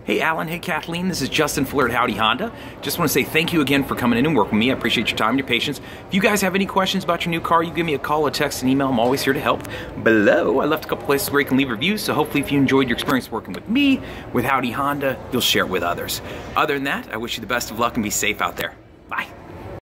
Hey Alan, hey Kathleen, this is Justin Fuller at Howdy Honda. Just want to say thank you again for coming in and working with me. I appreciate your time and your patience. If you guys have any questions about your new car, you give me a call, a text, an email. I'm always here to help. Below, I left a couple places where you can leave reviews, so hopefully if you enjoyed your experience working with me, with Howdy Honda, you'll share it with others. Other than that, I wish you the best of luck and be safe out there.